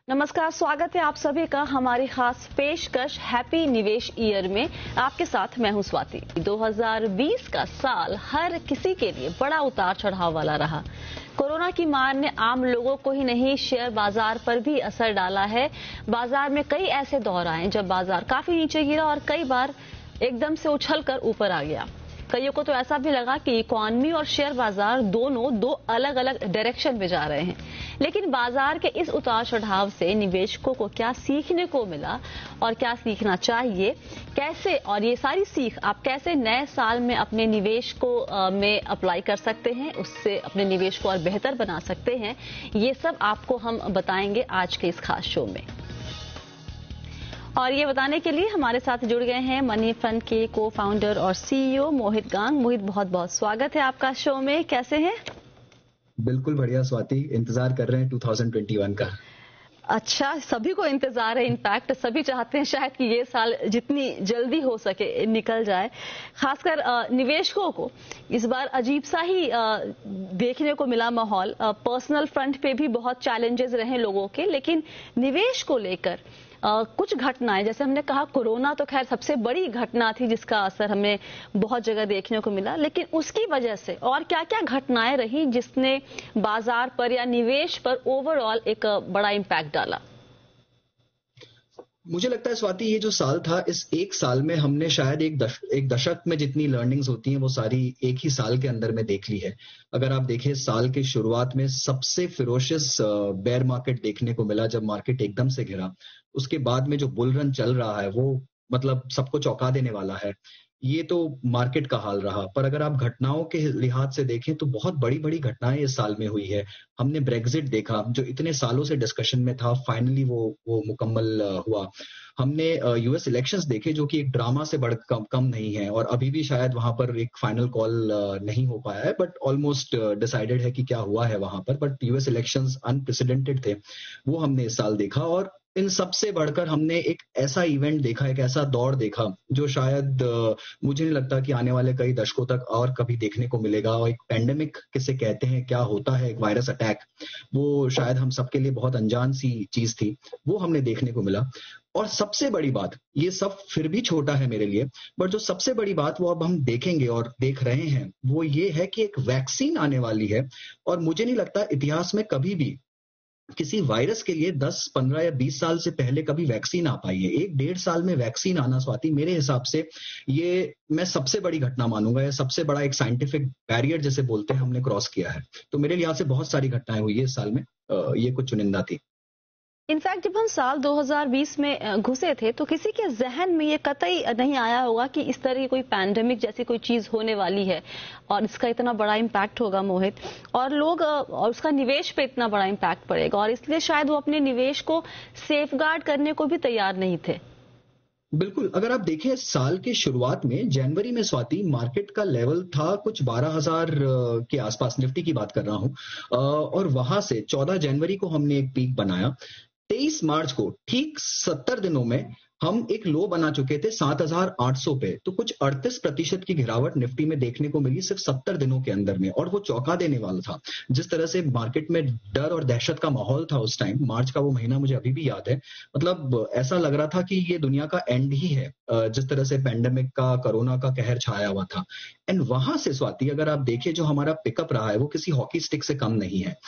नमस्कार, स्वागत है आप सभी का हमारी खास पेशकश हैप्पी निवेश ईयर में। आपके साथ मैं हूं स्वाति। 2020 का साल हर किसी के लिए बड़ा उतार चढ़ाव वाला रहा। कोरोना की मार ने आम लोगों को ही नहीं, शेयर बाजार पर भी असर डाला है। बाजार में कई ऐसे दौर आए जब बाजार काफी नीचे गिरा और कई बार एकदम से उछलकर ऊपर आ गया। कईयों को तो ऐसा भी लगा कि इकोनॉमी और शेयर बाजार दोनों दो अलग अलग डायरेक्शन में जा रहे हैं। लेकिन बाजार के इस उतार चढ़ाव से निवेशकों को क्या सीखने को मिला और क्या सीखना चाहिए, कैसे और ये सारी सीख आप कैसे नए साल में अपने निवेश को में अप्लाई कर सकते हैं, उससे अपने निवेश को और बेहतर बना सकते हैं, ये सब आपको हम बताएंगे आज के इस खास शो में। और ये बताने के लिए हमारे साथ जुड़ गए हैं मनी फंड के को फाउंडर और सीईओ मोहित गांग। मोहित, बहुत बहुत स्वागत है आपका शो में। कैसे हैं? बिल्कुल बढ़िया स्वाति, इंतजार कर रहे हैं 2021 का। अच्छा, सभी को इंतजार है। इनफैक्ट सभी चाहते हैं शायद कि ये साल जितनी जल्दी हो सके निकल जाए। खासकर निवेशकों को इस बार अजीब सा ही देखने को मिला माहौल। पर्सनल फ्रंट पे भी बहुत चैलेंजेस रहे लोगों के, लेकिन निवेश को लेकर कुछ घटनाएं, जैसे हमने कहा कोरोना तो खैर सबसे बड़ी घटना थी जिसका असर हमें बहुत जगह देखने को मिला, लेकिन उसकी वजह से और क्या क्या घटनाएं रही जिसने बाजार पर या निवेश पर ओवरऑल एक बड़ा इम्पैक्ट डाला? मुझे लगता है स्वाति, ये जो साल था, इस एक साल में हमने शायद एक दशक में जितनी लर्निंग्स होती हैं वो सारी एक ही साल के अंदर में देख ली है। अगर आप देखें, साल के शुरुआत में सबसे फिरोशियस बेयर मार्केट देखने को मिला जब मार्केट एकदम से गिरा। उसके बाद में जो बुल रन चल रहा है वो मतलब सबको चौंका देने वाला है। ये तो मार्केट का हाल रहा, पर अगर आप घटनाओं के लिहाज से देखें तो बहुत बड़ी बड़ी घटनाएं इस साल में हुई है। हमने ब्रेग्जिट देखा जो इतने सालों से डिस्कशन में था, फाइनली वो मुकम्मल हुआ। हमने यूएस इलेक्शंस देखे जो कि एक ड्रामा से बढ़ कम नहीं है, और अभी भी शायद वहां पर एक फाइनल कॉल नहीं हो पाया है, बट ऑलमोस्ट डिसाइडेड है कि क्या हुआ है वहां पर। बट यूएस इलेक्शंस अनप्रेसिडेंटेड थे, वो हमने इस साल देखा। और इन सबसे बढ़कर हमने एक ऐसा इवेंट देखा, एक ऐसा दौर देखा जो शायद मुझे नहीं लगता कि आने वाले कई दशकों तक और कभी देखने को मिलेगा। और एक पेंडेमिक किसे कहते हैं, क्या होता है एक वायरस अटैक, वो शायद हम सबके लिए बहुत अनजान सी चीज थी, वो हमने देखने को मिला। और सबसे बड़ी बात, ये सब फिर भी छोटा है मेरे लिए, बट जो सबसे बड़ी बात वो अब हम देखेंगे और देख रहे हैं वो ये है कि एक वैक्सीन आने वाली है। और मुझे नहीं लगता इतिहास में कभी भी किसी वायरस के लिए 10, 15 या 20 साल से पहले कभी वैक्सीन आ पाई है। 1-1.5 साल में वैक्सीन आना स्वाति, मेरे हिसाब से ये मैं सबसे बड़ी घटना मानूंगा, या सबसे बड़ा एक साइंटिफिक बैरियर जैसे बोलते हैं हमने क्रॉस किया है। तो मेरे लिहाज से बहुत सारी घटनाएं हुई है इस साल में, ये कुछ चुनिंदा थी। इनफैक्ट जब हम साल 2020 में घुसे थे तो किसी के जहन में ये कतई नहीं आया होगा कि इस तरह की कोई पैंडेमिक जैसी कोई चीज होने वाली है और इसका इतना बड़ा इम्पैक्ट होगा मोहित, और लोग और उसका निवेश पे इतना बड़ा इम्पैक्ट पड़ेगा, और इसलिए शायद वो अपने निवेश को सेफगार्ड करने को भी तैयार नहीं थे। बिल्कुल, अगर आप देखें साल के शुरुआत में जनवरी में स्वाति, मार्केट का लेवल था कुछ 12,000 के आसपास, निफ्टी की बात कर रहा हूं। और वहां से 14 जनवरी को हमने एक पीक बनाया। 23 मार्च को ठीक 70 दिनों में हम एक लो बना चुके थे 7,800 पे। तो कुछ 38% की गिरावट निफ्टी में देखने को मिली सिर्फ 70 दिनों के अंदर में, और वो चौंका देने वाला था। जिस तरह से मार्केट में डर और दहशत का माहौल था उस टाइम, मार्च का वो महीना मुझे अभी भी याद है। मतलब ऐसा लग रहा था कि ये दुनिया का एंड ही है, जिस तरह से पेंडेमिक का, कोरोना का कहर छाया हुआ था। एंड वहां से स्वाति, अगर आप देखें जो हमारा पिकअप रहा है वो किसी हॉकी स्टिक से कम नहीं है।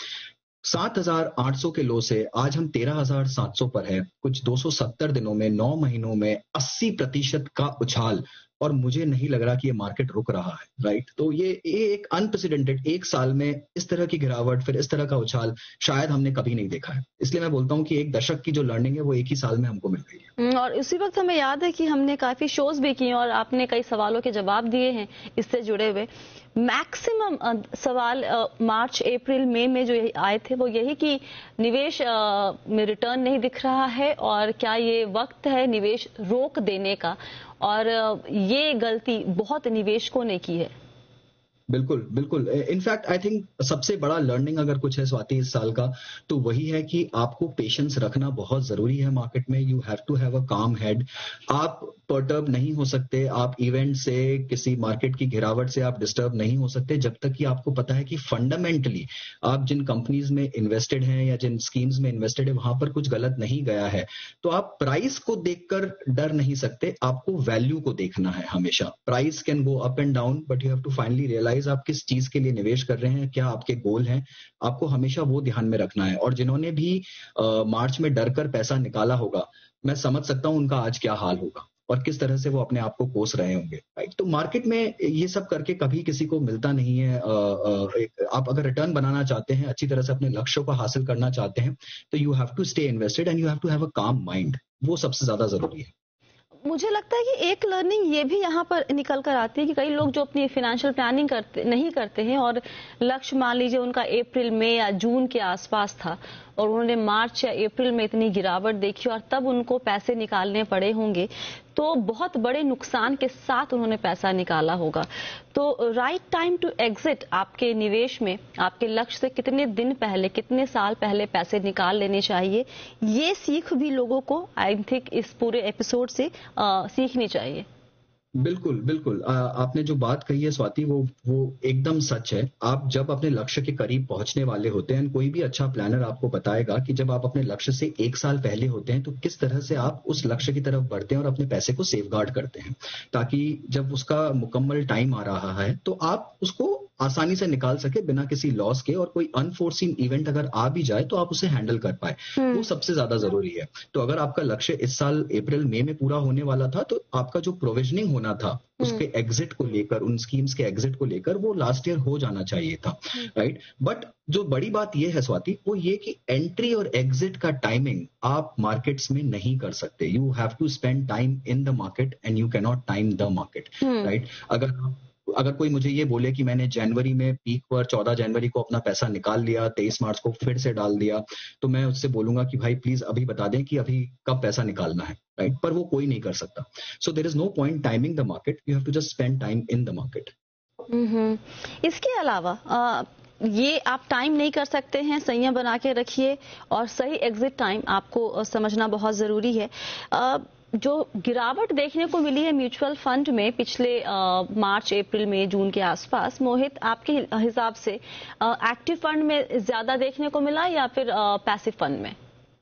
7,800 के लो से आज हम 13,700 पर है। कुछ 270 दिनों में, 9 महीनों में 80% का उछाल, और मुझे नहीं लग रहा कि ये मार्केट रुक रहा है। राइट, तो ये एक अनप्रेसिडेंटेड, एक साल में इस तरह की गिरावट, फिर इस तरह का उछाल शायद हमने कभी नहीं देखा है। इसलिए मैं बोलता हूं कि एक दशक की जो लर्निंग है वो एक ही साल में हमको मिल गई है। और उसी वक्त हमें याद है कि हमने काफी शोज भी किए और आपने कई सवालों के जवाब दिए हैं इससे जुड़े हुए। मैक्सिमम सवाल मार्च, अप्रैल, मई में जो आए थे वो यही कि निवेश में रिटर्न नहीं दिख रहा है और क्या ये वक्त है निवेश रोक देने का, और ये गलती बहुत निवेशकों ने की है। बिल्कुल, बिल्कुल। इनफैक्ट आई थिंक सबसे बड़ा लर्निंग अगर कुछ है स्वाति इस साल का, तो वही है कि आपको पेशेंस रखना बहुत ज़रूरी है मार्केट में। You have to have a calm head. आप पर्टर्ब नहीं हो सकते, आप इवेंट से, किसी मार्केट की गिरावट से आप डिस्टर्ब नहीं हो सकते जब तक कि आपको पता है कि फंडामेंटली आप जिन कंपनीज में इन्वेस्टेड हैं या जिन स्कीम्स में इन्वेस्टेड है वहां पर कुछ गलत नहीं गया है। तो आप प्राइस को देखकर डर नहीं सकते, आपको वैल्यू को देखना है हमेशा। Price can go up and down but you have to finally realize आप किस चीज के लिए निवेश कर रहे हैं, क्या आपके गोल हैं, आपको हमेशा वो ध्यान में रखना है। और जिन्होंने भी मार्च में डर कर पैसा निकाला होगा, मैं समझ सकता हूं उनका आज क्या हाल होगा और किस तरह से वो अपने आप को कोस रहे होंगे, राइट। तो मार्केट में ये सब करके कभी किसी को मिलता नहीं है। आप अगर रिटर्न बनाना चाहते हैं, अच्छी तरह से अपने लक्ष्यों को हासिल करना चाहते हैं, तो you have to stay invested and you have to have a calm mind. वो सबसे ज्यादा जरूरी है। मुझे लगता है कि एक लर्निंग ये भी यहाँ पर निकल कर आती है कि कई लोग जो अपनी फाइनेंशियल प्लानिंग नहीं करते हैं और लक्ष्य मान लीजिए उनका अप्रैल मई या जून के आसपास था और उन्होंने मार्च या अप्रैल में इतनी गिरावट देखी और तब उनको पैसे निकालने पड़े होंगे, तो बहुत बड़े नुकसान के साथ उन्होंने पैसा निकाला होगा। तो राइट टाइम टू एग्जिट आपके निवेश में आपके लक्ष्य से कितने दिन पहले, कितने साल पहले पैसे निकाल लेने चाहिए, ये सीख भी लोगों को आई थिंक इस पूरे एपिसोड से सीखनी चाहिए। बिल्कुल, बिल्कुल। आपने जो बात कही है स्वाति, वो एकदम सच है। आप जब अपने लक्ष्य के करीब पहुंचने वाले होते हैं, कोई भी अच्छा प्लानर आपको बताएगा कि जब आप अपने लक्ष्य से 1 साल पहले होते हैं तो किस तरह से आप उस लक्ष्य की तरफ बढ़ते हैं और अपने पैसे को सेफगार्ड करते हैं, ताकि जब उसका मुकम्मल टाइम आ रहा है तो आप उसको आसानी से निकाल सके बिना किसी लॉस के, और कोई अनफोर्सीन इवेंट अगर आ भी जाए तो आप उसे हैंडल कर पाए। वो सबसे ज्यादा जरूरी है। तो अगर आपका लक्ष्य इस साल अप्रैल मई में पूरा होने वाला था, तो आपका जो प्रोविजनिंग होना था उसके एग्जिट को लेकर, उन स्कीम्स के एग्जिट को लेकर, वो लास्ट ईयर हो जाना चाहिए था, राइट। बट जो बड़ी बात ये है स्वाति, वो ये कि एंट्री और एग्जिट का टाइमिंग आप मार्केट्स में नहीं कर सकते। You have to spend time in the market and you can not time the market, right. अगर कोई मुझे ये बोले कि मैंने जनवरी में पीक पर 14 जनवरी को अपना पैसा निकाल लिया, 23 मार्च को फिर से डाल दिया, तो मैं उससे बोलूंगा कि भाई प्लीज अभी बता दें कि अभी कब पैसा निकालना है, राइट। पर वो कोई नहीं कर सकता। So there is no point timing the market, you have to just spend time in the market. इसके अलावा ये आप टाइम नहीं कर सकते हैं, संयम बना के रखिए और सही एग्जिट टाइम आपको समझना बहुत जरूरी है। जो गिरावट देखने को मिली है म्यूचुअल फंड में पिछले मार्च अप्रैल मई जून के आसपास, मोहित आपके हिसाब से एक्टिव फंड में ज्यादा देखने को मिला या फिर पैसिव फंड में?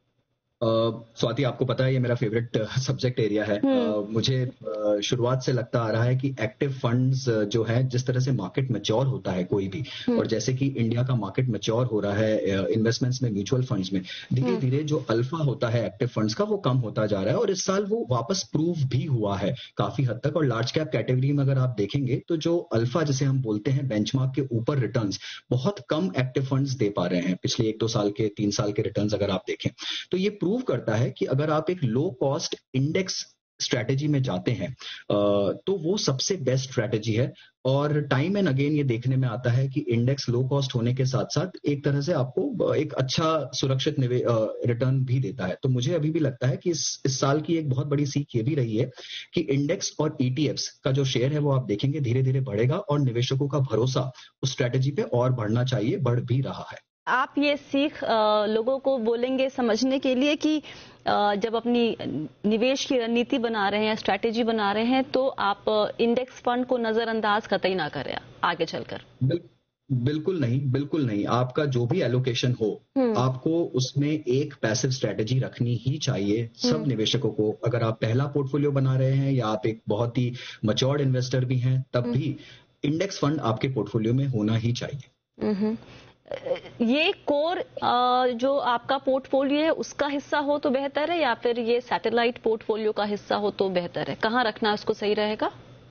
स्वाति, आपको पता है ये मेरा फेवरेट सब्जेक्ट एरिया है। मुझे शुरुआत से लगता आ रहा है कि एक्टिव फंड्स जो है, जिस तरह से मार्केट मैच्योर होता है कोई भी, और जैसे कि इंडिया का मार्केट मैच्योर हो रहा है इन्वेस्टमेंट्स में, म्यूचुअल फंड्स में, धीरे धीरे जो अल्फा होता है एक्टिव फंड्स का वो कम होता जा रहा है। और इस साल वो वापस प्रूव भी हुआ है काफी हद तक। और लार्ज कैप कैटेगरी में अगर आप देखेंगे तो जो अल्फा जिसे हम बोलते हैं, बेंचमार्क के ऊपर रिटर्न्स बहुत कम एक्टिव फंड्स दे पा रहे हैं पिछले 1-2 साल के, 3 साल के रिटर्न्स अगर आप देखें तो ये प्रूव करता है कि अगर आप एक लो कॉस्ट इंडेक्स स्ट्रैटेजी में जाते हैं तो वो सबसे बेस्ट स्ट्रैटेजी है। और टाइम एंड अगेन ये देखने में आता है कि इंडेक्स लो कॉस्ट होने के साथ साथ एक तरह से आपको एक अच्छा सुरक्षित रिटर्न भी देता है। तो मुझे अभी भी लगता है कि इस साल की एक बहुत बड़ी सीख ये भी रही है कि इंडेक्स और ईटीएफ्स का जो शेयर है वो आप देखेंगे धीरे धीरे बढ़ेगा और निवेशकों का भरोसा उस स्ट्रैटेजी पे और बढ़ना चाहिए, बढ़ भी रहा है। आप ये सीख लोगों को बोलेंगे समझने के लिए कि जब अपनी निवेश की रणनीति बना रहे हैं, स्ट्रैटेजी बना रहे हैं, तो आप इंडेक्स फंड को नजरअंदाज कतई ना करें आगे चलकर? बिल्कुल नहीं, बिल्कुल नहीं। आपका जो भी एलोकेशन हो, आपको उसमें एक पैसिव स्ट्रैटेजी रखनी ही चाहिए सब निवेशकों को। अगर आप पहला पोर्टफोलियो बना रहे हैं या आप एक बहुत ही मैच्योर्ड इन्वेस्टर भी हैं, तब भी इंडेक्स फंड आपके पोर्टफोलियो में होना ही चाहिए। ये कोर जो आपका पोर्टफोलियो है उसका हिस्सा हो तो बेहतर है या फिर ये सैटेलाइट पोर्टफोलियो का हिस्सा हो तो बेहतर है? कहाँ रखना उसको सही रहेगा?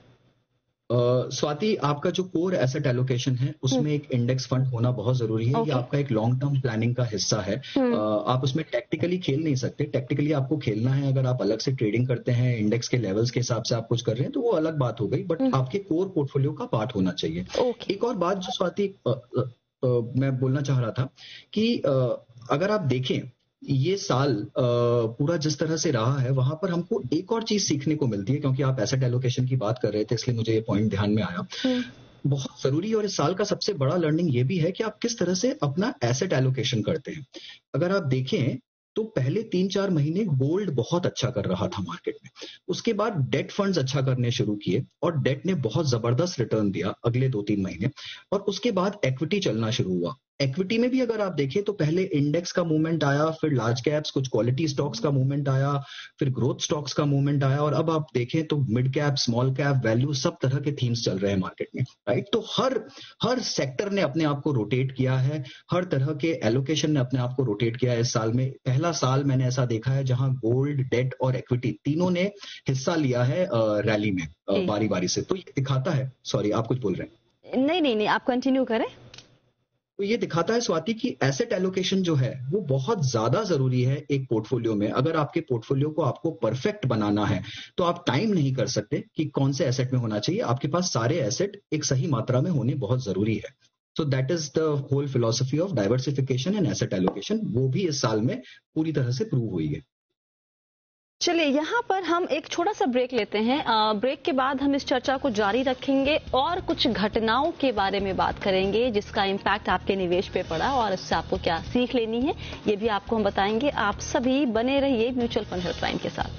स्वाति, आपका जो कोर एसेट एलोकेशन है उसमें एक इंडेक्स फंड होना बहुत जरूरी है। ये आपका एक लॉन्ग टर्म प्लानिंग का हिस्सा है। आप उसमें टेक्टिकली खेल नहीं सकते। टेक्टिकली आपको खेलना है, अगर आप अलग से ट्रेडिंग करते हैं, इंडेक्स के लेवल्स के हिसाब से आप कुछ कर रहे हैं तो वो अलग बात हो गई, बट आपके कोर पोर्टफोलियो का पार्ट होना चाहिए। एक और बात जो स्वाति मैं बोलना चाह रहा था कि अगर आप देखें ये साल पूरा जिस तरह से रहा है, वहां पर हमको एक और चीज सीखने को मिलती है, क्योंकि आप एसेट एलोकेशन की बात कर रहे थे इसलिए मुझे ये पॉइंट ध्यान में आया। बहुत जरूरी, और इस साल का सबसे बड़ा लर्निंग ये भी है कि आप किस तरह से अपना एसेट एलोकेशन करते हैं। अगर आप देखें तो पहले 3-4 महीने गोल्ड बहुत अच्छा कर रहा था मार्केट में, उसके बाद डेट फंड्स अच्छा करने शुरू किए और डेट ने बहुत जबरदस्त रिटर्न दिया अगले 2-3 महीने, और उसके बाद इक्विटी चलना शुरू हुआ। इक्विटी में भी अगर आप देखें तो पहले इंडेक्स का मूवमेंट आया, फिर लार्ज कैप्स, कुछ क्वालिटी स्टॉक्स का मूवमेंट आया, फिर ग्रोथ स्टॉक्स का मूवमेंट आया, और अब आप देखें तो mid cap, small cap, value, सब तरह के थीम्स चल रहे हैं मार्केट में, राइट। तो हर सेक्टर ने अपने आप को रोटेट किया है, हर तरह के एलोकेशन ने अपने आप को रोटेट किया है इस साल में। पहला साल मैंने ऐसा देखा है जहां गोल्ड, डेट और इक्विटी तीनों ने हिस्सा लिया है रैली में बारी बारी से। तो ये दिखाता है, सॉरी आप कुछ बोल रहे हैं? नहीं, आप कंटिन्यू करें। तो ये दिखाता है स्वाति कि एसेट एलोकेशन जो है वो बहुत ज्यादा जरूरी है एक पोर्टफोलियो में। अगर आपके पोर्टफोलियो को आपको परफेक्ट बनाना है तो आप टाइम नहीं कर सकते कि कौन से एसेट में होना चाहिए, आपके पास सारे एसेट एक सही मात्रा में होने बहुत जरूरी है। So that is the whole philosophy of diversification and asset allocation, वो भी इस साल में पूरी तरह से प्रूव हुई है। चलिए यहाँ पर हम एक छोटा सा ब्रेक लेते हैं। ब्रेक के बाद हम इस चर्चा को जारी रखेंगे और कुछ घटनाओं के बारे में बात करेंगे जिसका इम्पैक्ट आपके निवेश पे पड़ा और इससे आपको क्या सीख लेनी है, ये भी आपको हम बताएंगे। आप सभी बने रहिए म्यूचुअल फंड हेल्पलाइन के साथ।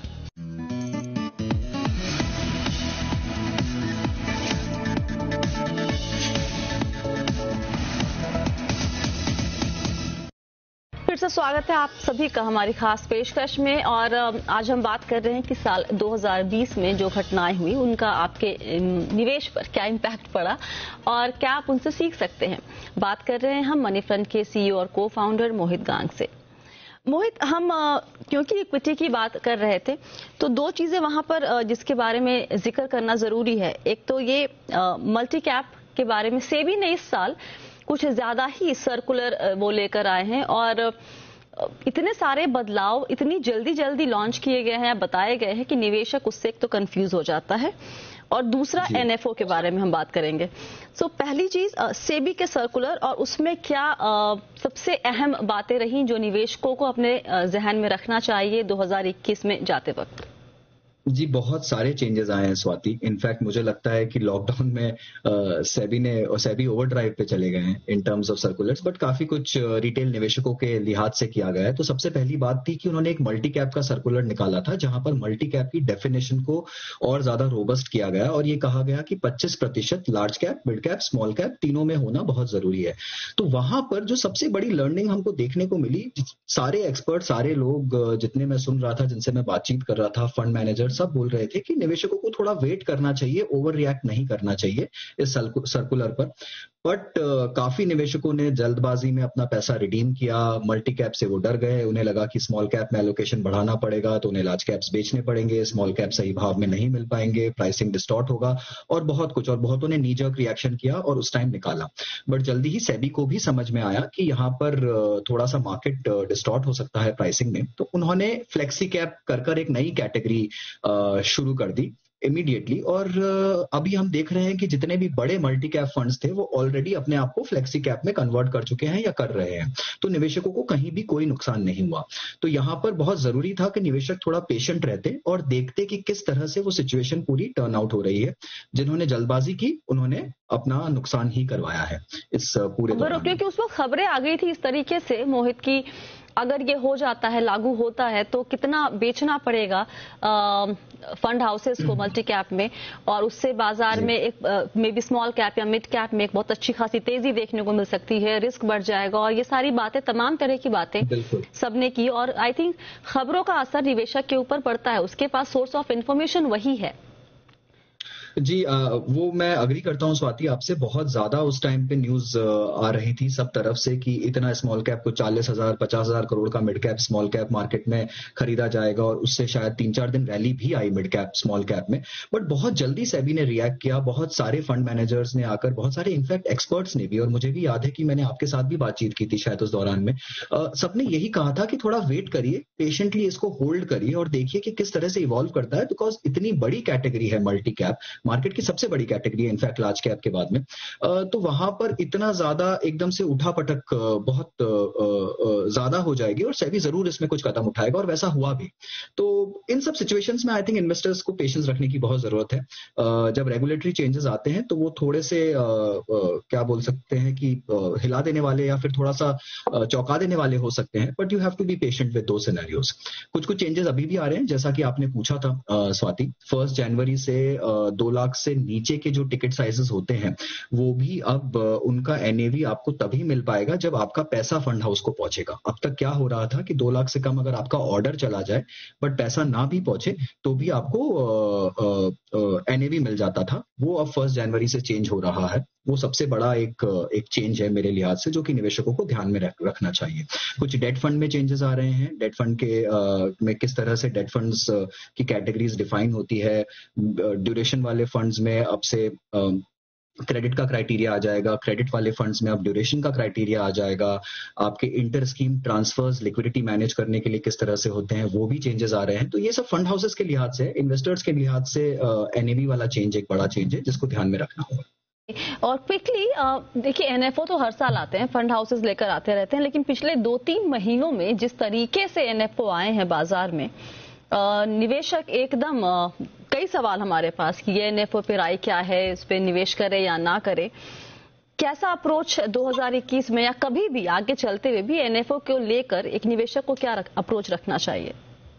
फिर से स्वागत है आप सभी का हमारी खास पेशकश में। और आज हम बात कर रहे हैं कि साल 2020 में जो घटनाएं हुई उनका आपके निवेश पर क्या इम्पैक्ट पड़ा और क्या आप उनसे सीख सकते हैं। बात कर रहे हैं हम मनी फ्रंट के सीईओ और को फाउंडर मोहित गांग से। मोहित, हम क्योंकि इक्विटी की बात कर रहे थे तो दो चीजें वहां पर जिसके बारे में जिक्र करना जरूरी है। एक तो ये मल्टी कैप के बारे में सेबी ने इस साल कुछ ज्यादा ही सर्कुलर वो लेकर आए हैं और इतने सारे बदलाव इतनी जल्दी लॉन्च किए गए हैं, बताए गए हैं कि निवेशक उससे एक तो कंफ्यूज हो जाता है और दूसरा एनएफओ के बारे में हम बात करेंगे। सो पहली चीज सेबी के सर्कुलर और उसमें क्या सबसे अहम बातें रही जो निवेशकों को अपने जहन में रखना चाहिए 2021 में जाते वक्त। जी, बहुत सारे चेंजेस आए हैं स्वाति। इनफैक्ट मुझे लगता है कि लॉकडाउन में सेबी ओवरड्राइव पे चले गए हैं in terms of circulars, but काफी कुछ रिटेल निवेशकों के लिहाज से किया गया है। तो सबसे पहली बात थी कि उन्होंने एक मल्टी कैप का सर्कुलर निकाला था जहां पर मल्टी कैप की डेफिनेशन को और ज्यादा रोबस्ट किया गया और ये कहा गया कि 25% large cap, mid cap, small cap तीनों में होना बहुत जरूरी है। तो वहां पर जो सबसे बड़ी लर्निंग हमको देखने को मिली, सारे एक्सपर्ट, सारे लोग जितने मैं सुन रहा था, जिनसे मैं बातचीत कर रहा था, फंड मैनेजर सब बोल रहे थे कि निवेशकों को थोड़ा वेट करना चाहिए, ओवर रिएक्ट नहीं करना चाहिए इस सर्कुलर पर। बट काफी निवेशकों ने जल्दबाजी में अपना पैसा रिडीम किया, मल्टी कैप से वो डर गए, उन्हें लगा कि स्मॉल कैप में एलोकेशन बढ़ाना पड़ेगा तो उन्हें लार्ज कैप्स बेचने पड़ेंगे, स्मॉल कैप सही भाव में नहीं मिल पाएंगे, प्राइसिंग डिस्टॉर्ट होगा और बहुत कुछ, और बहुतों ने नी जर्क रिएक्शन किया और उस टाइम निकाला। बट जल्दी ही सेबी को भी समझ में आया कि यहाँ पर थोड़ा सा मार्केट डिस्टॉर्ट हो सकता है प्राइसिंग में, तो उन्होंने फ्लेक्सी कैप कर एक नई कैटेगरी शुरू कर दी इमीडिएटली। और अभी हम देख रहे हैं कि जितने भी बड़े मल्टी कैप फंड्स थे वो ऑलरेडी अपने आप को फ्लेक्सी कैप में कन्वर्ट कर चुके हैं या कर रहे हैं, तो निवेशकों को कहीं भी कोई नुकसान नहीं हुआ। तो यहाँ पर बहुत जरूरी था कि निवेशक थोड़ा पेशेंट रहते और देखते कि किस तरह से वो सिचुएशन पूरी टर्न आउट हो रही है। जिन्होंने जल्दबाजी की उन्होंने अपना नुकसान ही करवाया है इस पूरे दौरान। क्योंकि उस वक्त खबरें आ गई थी इस तरीके से मोहित की अगर ये हो जाता है, लागू होता है तो कितना बेचना पड़ेगा फंड हाउसेस को मल्टी कैप में, और उससे बाजार में एक मे बी स्मॉल कैप या मिड कैप में एक बहुत अच्छी खासी तेजी देखने को मिल सकती है, रिस्क बढ़ जाएगा और ये सारी बातें, तमाम तरह की बातें सबने की। और आई थिंक खबरों का असर निवेशक के ऊपर पड़ता है, उसके पास सोर्स ऑफ इंफॉर्मेशन वही है। जी, वो मैं अग्री करता हूं स्वाति आपसे। बहुत ज्यादा उस टाइम पे न्यूज आ रही थी सब तरफ से कि इतना स्मॉल कैप को 40,000 50,000 करोड़ का mid cap small cap market में खरीदा जाएगा, और उससे शायद 3-4 दिन रैली भी आई मिड कैप स्मॉल कैप में। बट बहुत जल्दी सेबी ने रिएक्ट किया, बहुत सारे फंड मैनेजर्स ने आकर, बहुत सारे इनफैक्ट एक्सपर्ट्स ने भी, और मुझे भी याद है कि मैंने आपके साथ भी बातचीत की थी शायद उस दौरान में, सबने यही कहा था कि थोड़ा वेट करिए, पेशेंटली इसको होल्ड करिए और देखिए कि किस तरह से इवॉल्व करता है, बिकॉज इतनी बड़ी कैटेगरी है मल्टी कैप, मार्केट की सबसे बड़ी कैटेगरी है इनफैक्ट लार्ज कैप के बाद में, तो वहां पर इतना ज्यादा एकदम से उठापटक बहुत ज्यादा हो जाएगी और सेबी जरूर इसमें कुछ कदम उठाएगा, और वैसा हुआ भी। तो इन सब सिचुएशंस में आई थिंक इन्वेस्टर्स को पेशेंस रखने की बहुत जरूरत है। जब रेगुलेटरी चेंजेस आते हैं तो वो थोड़े से क्या बोल सकते हैं कि हिला देने वाले या फिर थोड़ा सा चौंका देने वाले हो सकते हैं, but you have to be patient with those scenarios. कुछ कुछ चेंजेस अभी भी आ रहे हैं, जैसा कि आपने पूछा था स्वाति, 1 जनवरी से 2 लाख से नीचे के जो टिकट साइजेस होते हैं वो भी अब उनका एनएवी आपको तभी मिल पाएगा जब आपका पैसा फंड हाउस को पहुंचेगा। अब तक क्या हो रहा था कि 2 लाख से कम अगर आपका ऑर्डर चला जाए बट पैसा ना भी पहुंचे तो भी आपको एनएवी मिल जाता था, वो अब 1 जनवरी से चेंज हो रहा है। वो सबसे बड़ा एक चेंज है मेरे लिहाज से, जो कि निवेशकों को ध्यान में रखना चाहिए। कुछ डेट फंड में चेंजेस आ रहे हैं, डेट फंड के में किस तरह से डेट फंड्स की कैटेगरीज डिफाइन होती है। ड्यूरेशन वाले फंड्स में अब से क्रेडिट का क्राइटेरिया आ जाएगा, क्रेडिट वाले फंड्स में अब ड्यूरेशन का क्राइटेरिया आ जाएगा। आपके inter scheme transfers liquidity manage करने के लिए किस तरह से होते हैं वो भी चेंजेस आ रहे हैं। तो ये सब फंड हाउसेस के लिहाज से, इन्वेस्टर्स के लिहाज से एनएवी वाला चेंज एक बड़ा चेंज है जिसको ध्यान में रखना होगा। और क्विकली देखिए, एनएफओ तो हर साल आते हैं, फंड हाउसेस लेकर आते रहते हैं, लेकिन पिछले 2-3 महीनों में जिस तरीके से एनएफओ आए हैं बाजार में, निवेशक एकदम कई सवाल हमारे पास कि ये एनएफओ पे राय क्या है, इस पे निवेश करे या ना करे। कैसा अप्रोच 2021 में या कभी भी आगे चलते हुए भी एनएफओ को लेकर एक निवेशक को क्या अप्रोच रखना चाहिए?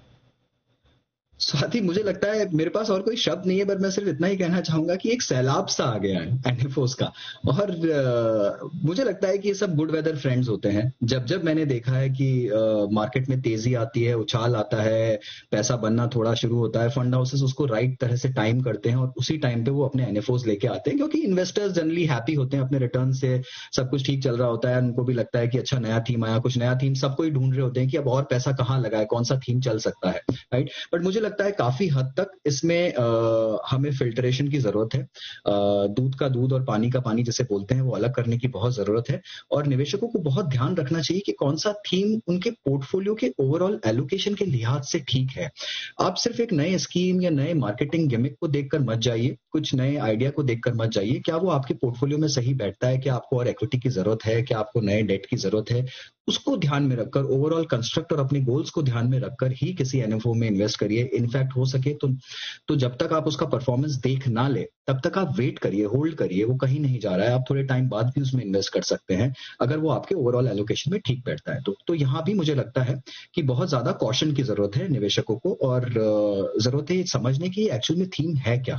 स्वाति, मुझे लगता है मेरे पास और कोई शब्द नहीं है, पर मैं सिर्फ इतना ही कहना चाहूंगा कि एक सैलाब सा आ गया है एनएफओस का। और मुझे लगता है कि ये सब गुड वेदर फ्रेंड्स होते हैं। जब जब मैंने देखा है कि मार्केट में तेजी आती है, उछाल आता है, पैसा बनना थोड़ा शुरू होता है, फंड हाउसेस उसको राइट तरह से टाइम करते हैं और उसी टाइम पे वो अपने एनएफओस लेके आते हैं, क्योंकि इन्वेस्टर्स जनरली हैप्पी होते हैं अपने रिटर्न से, सब कुछ ठीक चल रहा होता है, उनको भी लगता है कि अच्छा नया थीम आया, कुछ नया थीम, सबको ही ढूंढ रहे होते हैं कि अब और पैसा कहाँ लगाए, कौन सा थीम चल सकता है, राइट। बट मुझे लगता है काफी हद तक इसमें हमें फिल्ट्रेशन की जरूरत है। दूध का दूध और पानी का पानी जिसे बोलते हैं वो अलग करने की बहुत जरूरत है, और निवेशकों को बहुत ध्यान रखना चाहिए कि कौन सा थीम उनके पोर्टफोलियो के ओवरऑल एलोकेशन के लिहाज से ठीक है। आप सिर्फ एक नए स्कीम या नए मार्केटिंग गिमिक को देखकर मत जाइए, कुछ नए आइडिया को देखकर मत जाइए। क्या वो आपके पोर्टफोलियो में सही बैठता है, क्या आपको और इक्विटी की जरूरत है, क्या आपको नए डेट की जरूरत है, उसको ध्यान में रखकर, ओवरऑल कंस्ट्रक्ट और अपने गोल्स को ध्यान में रखकर ही किसी एनएफओ में इन्वेस्ट करिए। इनफैक्ट हो सके तो जब तक आप उसका परफॉर्मेंस देख ना ले तब तक आप वेट करिए, होल्ड करिए, वो कहीं नहीं जा रहा है। आप थोड़े टाइम बाद भी उसमें इन्वेस्ट कर सकते हैं अगर वो आपके ओवरऑल एलोकेशन में ठीक बैठता है। तो यहाँ भी मुझे लगता है कि बहुत ज्यादा कॉशन की जरूरत है निवेशकों को, और जरूरत है समझने की एक्चुअल में थीम है क्या।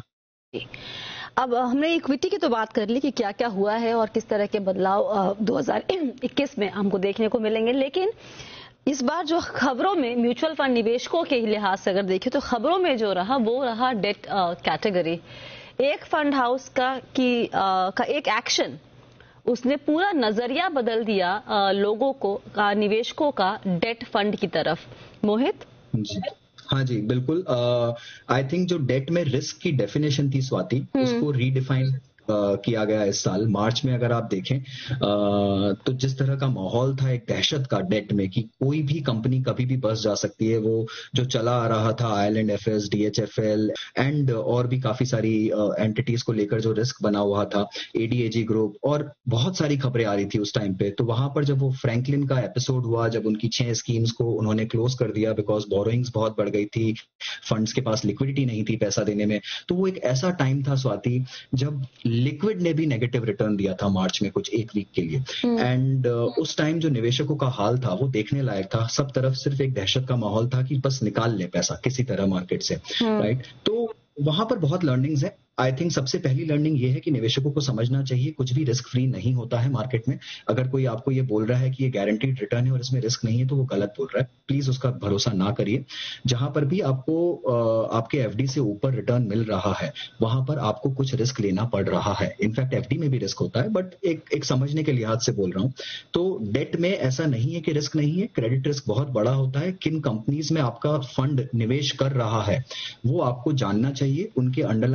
अब हमने इक्विटी की तो बात कर ली कि क्या क्या हुआ है और किस तरह के बदलाव 2021 में हमको देखने को मिलेंगे, लेकिन इस बार जो खबरों में म्यूचुअल फंड निवेशकों के लिहाज से अगर देखें तो खबरों में जो रहा वो रहा डेट कैटेगरी। एक फंड हाउस का एक एक्शन, उसने पूरा नजरिया बदल दिया लोगों को, निवेशकों का डेट फंड की तरफ। मोहित जी। हाँ जी, बिल्कुल। आई थिंक जो डेट में रिस्क की डेफिनेशन थी स्वाति, उसको रीडिफाइन किया गया इस साल मार्च में। अगर आप देखें तो जिस तरह का माहौल था एक दहशत का डेट में कि कोई भी कंपनी कभी भी बस जा सकती है, वो जो चला आ रहा था IL&FS, DHFL एंड और भी काफी सारी एंटिटीज को लेकर जो रिस्क बना हुआ था, ADAG ग्रुप, और बहुत सारी खबरें आ रही थी उस टाइम पे। तो वहां पर जब वो फ्रैंकलिन का एपिसोड हुआ, जब उनकी 6 स्कीम्स को उन्होंने क्लोज कर दिया बिकॉज बोरोइंग्स बहुत बढ़ गई थी, फंड्स के पास लिक्विडिटी नहीं थी पैसा देने में, तो वो एक ऐसा टाइम था स्वाति जब लिक्विड ने भी नेगेटिव रिटर्न दिया था मार्च में कुछ एक वीक के लिए। एंड उस टाइम जो निवेशकों का हाल था वो देखने लायक था। सब तरफ सिर्फ एक दहशत का माहौल था कि बस निकाल ले पैसा किसी तरह मार्केट से, राइट। तो वहां पर बहुत लर्निंग्स है। आई थिंक सबसे पहली लर्निंग ये है कि निवेशकों को समझना चाहिए कुछ भी रिस्क फ्री नहीं होता है मार्केट में। अगर कोई आपको ये बोल रहा है कि ये गारंटीड रिटर्न है और इसमें रिस्क नहीं है तो वो गलत बोल रहा है। प्लीज उसका भरोसा ना करिए। जहां पर भी आपको आपके एफडी से ऊपर रिटर्न मिल रहा है वहां पर आपको कुछ रिस्क लेना पड़ रहा है। इनफैक्ट एफडी में भी रिस्क होता है, बट एक समझने के लिहाज से बोल रहा हूं। तो डेट में ऐसा नहीं है कि रिस्क नहीं है, क्रेडिट रिस्क बहुत बड़ा होता है। किन कंपनीज में आपका फंड निवेश कर रहा है वो आपको जानना चाहिए, उनके अंडरलाइंग पोर्टफोलियो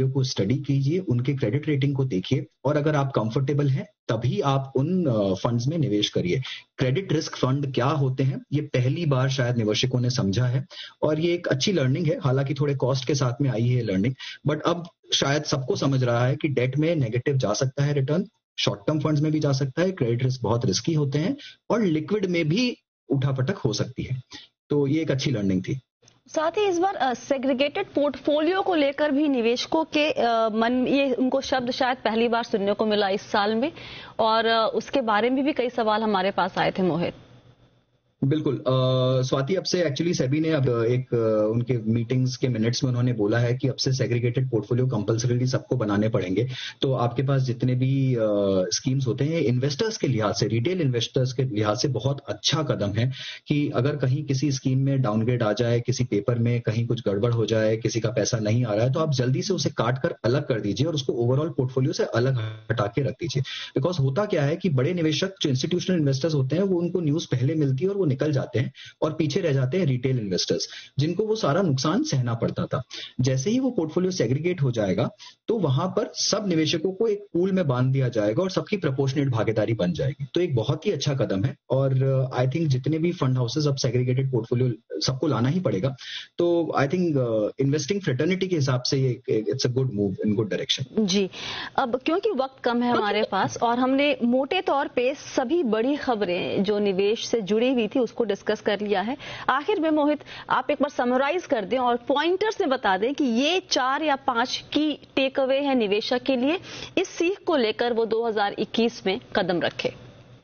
पोर्टफोलियो को स्टडी कीजिए, उनके क्रेडिट रेटिंग को देखिए, और अगर आप कंफर्टेबल हैं तभी आप उन फंड्स में निवेश करिए। क्रेडिट रिस्क फंड क्या होते हैं, ये पहली बार शायद निवेशकों ने समझा है, और ये एक अच्छी लर्निंग है। हालांकि थोड़े कॉस्ट के साथ में आई है लर्निंग, बट अब शायद सबको समझ रहा है कि डेट में नेगेटिव जा सकता है रिटर्न, शॉर्ट टर्म फंड्स में भी जा सकता है, क्रेडिट रिस्क बहुत रिस्की होते हैं, और लिक्विड में भी उठापटक हो सकती है। तो ये एक अच्छी लर्निंग थी। साथ ही इस बार सेग्रीगेटेड पोर्टफोलियो को लेकर भी निवेशकों के मन, ये उनको शब्द शायद पहली बार सुनने को मिला इस साल में, और उसके बारे में भी कई सवाल हमारे पास आए थे मोहित। बिल्कुल। स्वाति, अब से एक्चुअली सेबी ने अब एक उनके मीटिंग्स के मिनट्स में उन्होंने बोला है कि अब से सेग्रीगेटेड पोर्टफोलियो कंपल्सरीली सबको बनाने पड़ेंगे। तो आपके पास जितने भी स्कीम्स होते हैं, इन्वेस्टर्स के लिहाज से, रिटेल इन्वेस्टर्स के लिहाज से बहुत अच्छा कदम है कि अगर कहीं किसी स्कीम में डाउनग्रेड आ जाए, किसी पेपर में कहीं कुछ गड़बड़ हो जाए, किसी का पैसा नहीं आ रहा है, तो आप जल्दी से उसे काट कर अलग कर दीजिए और उसको ओवरऑल पोर्टफोलियो से अलग हटा के रख दीजिए। बिकॉज होता क्या है कि बड़े निवेशक जो इंस्टीट्यूशनल इन्वेस्टर्स होते हैं, वो उनको न्यूज पहले मिलती है और वो निकल जाते हैं, और पीछे रह जाते हैं रिटेल इन्वेस्टर्स, जिनको वो सारा नुकसान सहना पड़ता था। जैसे ही वो पोर्टफोलियो सेग्रीगेट हो जाएगा, तो वहां पर सब निवेशकों को एक पूल में बांध दिया जाएगा और सबकी प्रोपोर्शनेट भागीदारी बन जाएगी। तो एक बहुत ही अच्छा कदम है, और आई थिंक जितने भी फंड हाउसेस अब सेग्रीगेटेड पोर्टफोलियो सबको लाना ही पड़ेगा। तो आई थिंक इन्वेस्टिंग फ्रेटर्निटी के हिसाब से it's a good move in good direction. जी, अब क्योंकि वक्त कम है हमारे पास, और हमने मोटे तौर पे सभी बड़ी खबरें जो निवेश से जुड़ी हुई थी उसको डिस्कस कर लिया है। आखिर में मोहित, आप एक बार समराइज कर दें और पॉइंटर्स में बता दें कि ये 4 या 5 की टेक अवे है निवेशक के लिए, इस सीख को लेकर वो 2021 में कदम रखे।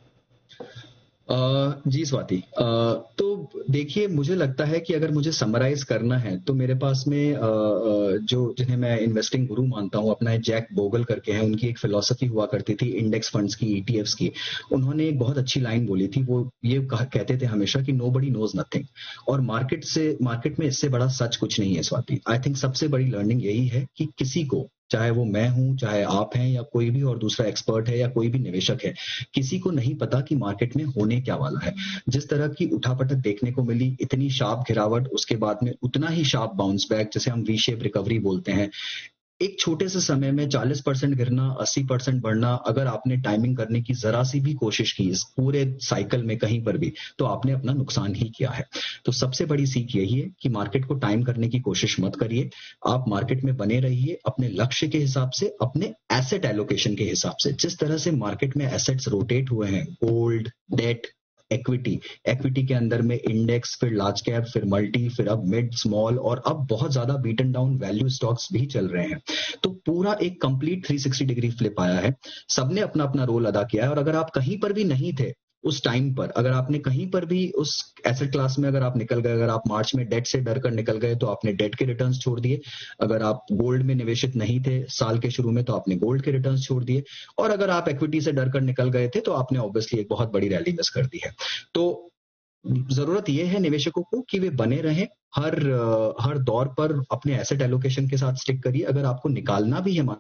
जी स्वाति, तो देखिए, मुझे लगता है कि अगर मुझे समराइज करना है तो मेरे पास में जो जिन्हें मैं इन्वेस्टिंग गुरु मानता हूं, अपना जैक बोगल करके हैं, उनकी एक फिलॉसफी हुआ करती थी इंडेक्स फंड्स की, ईटीएफ्स की। उन्होंने एक बहुत अच्छी लाइन बोली थी। वो ये कहते थे हमेशा कि नोबडी नोज नथिंग, और मार्केट में इससे बड़ा सच कुछ नहीं है स्वाति। आई थिंक सबसे बड़ी लर्निंग यही है कि किसी को, चाहे वो मैं हूं, चाहे आप हैं, या कोई भी और दूसरा एक्सपर्ट है, या कोई भी निवेशक है, किसी को नहीं पता कि मार्केट में होने क्या वाला है। जिस तरह की उठापटक देखने को मिली, इतनी शार्प गिरावट, उसके बाद में उतना ही शार्प बाउंस बैक, जिसे हम वी शेप रिकवरी बोलते हैं, एक छोटे से समय में 40% गिरना, 80% बढ़ना, अगर आपने टाइमिंग करने की जरा सी भी कोशिश की इस पूरे साइकिल में कहीं पर भी, तो आपने अपना नुकसान ही किया है। तो सबसे बड़ी सीख यही है कि मार्केट को टाइम करने की कोशिश मत करिए। आप मार्केट में बने रहिए अपने लक्ष्य के हिसाब से, अपने एसेट एलोकेशन के हिसाब से। जिस तरह से मार्केट में एसेट्स रोटेट हुए हैं, गोल्ड, डेट, इक्विटी के अंदर में इंडेक्स, फिर लार्ज कैप, फिर मल्टी, फिर अब मिड स्मॉल, और अब बहुत ज्यादा बीटन डाउन वैल्यू स्टॉक्स भी चल रहे हैं। तो पूरा एक कंप्लीट 360 डिग्री फ्लिप आया है। सबने अपना अपना रोल अदा किया है, और अगर आप कहीं पर भी नहीं थे उस टाइम पर, अगर आपने कहीं पर भी उस एसेट क्लास में अगर आप निकल गए, अगर आप मार्च में डेट से डर कर निकल गए, तो आपने डेट के रिटर्न्स छोड़ दिए। अगर आप गोल्ड में निवेशित नहीं थे साल के शुरू में, तो आपने गोल्ड के रिटर्न्स छोड़ दिए। और अगर आप इक्विटी से डर कर निकल गए थे, तो आपने ऑब्वियसली एक बहुत बड़ी रैली मिस कर दी है। तो जरूरत यह है निवेशकों को कि वे बने रहें, हर दौर पर अपने एसेट एलोकेशन के साथ स्टिक करिए। अगर आपको निकालना भी है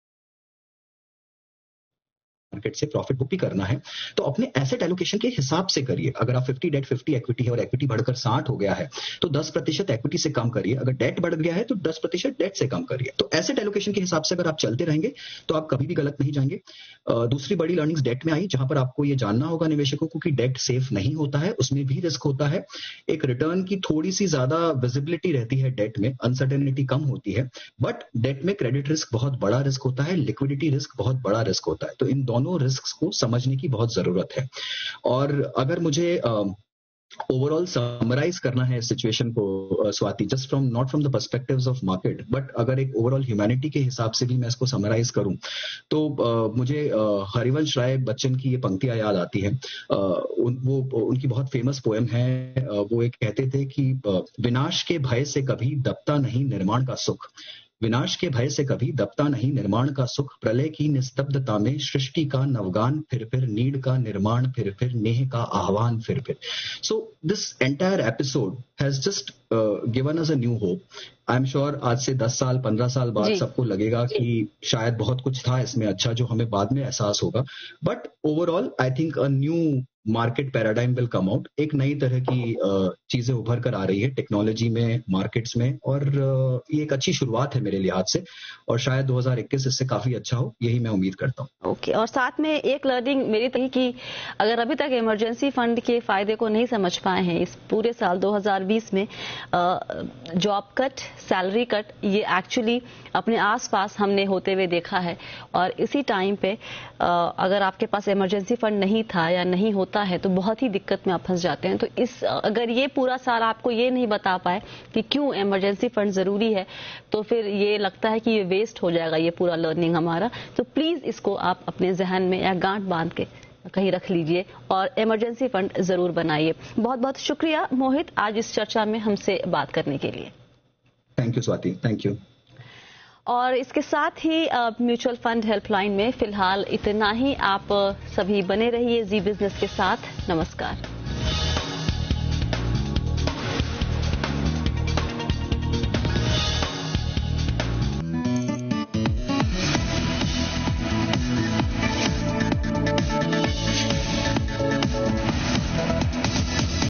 मार्केट से, प्रॉफिट बुक भी करना है, तो अपने एसेट एलोकेशन के हिसाब से करिए। अगर आप 50 डेट 50 इक्विटी है, और इक्विटी बढ़कर 60 हो गया है, तो 10% इक्विटी से कम करिए। अगर डेट बढ़ गया है तो 10% डेट से कम करिए। तो एसेट एलोकेशन के हिसाब से अगर आप चलते रहेंगे तो आप कभी भी गलत नहीं जाएंगे। दूसरी बड़ी लर्निंग्स डेट में आई, जहां पर आपको ये जानना होगा निवेशकों को कि डेट सेफ नहीं होता है, उसमें भी रिस्क होता है। एक रिटर्न की थोड़ी सी ज्यादा विजिबिलिटी रहती है डेट में, अनसर्टेनिटी कम होती है, बट डेट में क्रेडिट रिस्क बहुत बड़ा रिस्क होता है, लिक्विडिटी रिस्क बहुत बड़ा रिस्क होता है। तो इन दोनों रिस्क को समझने की बहुत जरूरत है। और अगर मुझे ओवरऑल समराइज करना है सिचुएशन को Swati, just not from the perspectives of market, but अगर एक ओवरऑल ह्यूमैनिटी के हिसाब से भी मैं इसको समराइज करूं, तो मुझे हरिवंश राय बच्चन की ये पंक्तियां याद आती है। वो उनकी बहुत फेमस पोएम है। वो एक कहते थे कि विनाश के भय से कभी दबता नहीं निर्माण का सुख, विनाश के भय से कभी दबता नहीं निर्माण का सुख, प्रलय की निस्तब्धता में सृष्टि का नवगान, फिर नीड का निर्माण, फिर नेह का आह्वान, फिर। So this entire episode has just given us a new hope. I am sure आज से 10 साल 15 साल बाद सबको लगेगा कि शायद बहुत कुछ था इसमें अच्छा जो हमें बाद में एहसास होगा, but overall I think a new market paradigm will come out. एक नई तरह की चीजें उभर कर आ रही है टेक्नोलॉजी में, मार्केट्स में, और ये एक अच्छी शुरुआत है मेरे लिहाज से, और शायद 2021 इससे काफी अच्छा हो, यही मैं उम्मीद करता हूँ। ओके, और साथ में एक लर्निंग मेरी थी कि अगर अभी तक इमरजेंसी फंड के फायदे को नहीं समझ पाए हैं इस पूरे साल 2020 में, जॉब कट, सैलरी कट, ये एक्चुअली अपने आसपास हमने होते हुए देखा है, और इसी टाइम पे अगर आपके पास इमरजेंसी फंड नहीं था या नहीं होता है तो बहुत ही दिक्कत में आप फंस जाते हैं। तो अगर ये पूरा साल आपको ये नहीं बता पाए कि क्यों इमरजेंसी फंड जरूरी है, तो फिर ये लगता है कि ये वेस्ट हो जाएगा ये पूरा लर्निंग हमारा। तो प्लीज इसको आप अपने जहन में या गांठ बांध के कहीं रख लीजिए और इमरजेंसी फंड जरूर बनाइए। बहुत बहुत शुक्रिया मोहित आज इस चर्चा में हमसे बात करने के लिए। Thank you Swati, thank you. और इसके साथ ही म्यूचुअल फंड हेल्पलाइन में फिलहाल इतना ही। आप सभी बने रहिए जी बिजनेस के साथ। नमस्कार।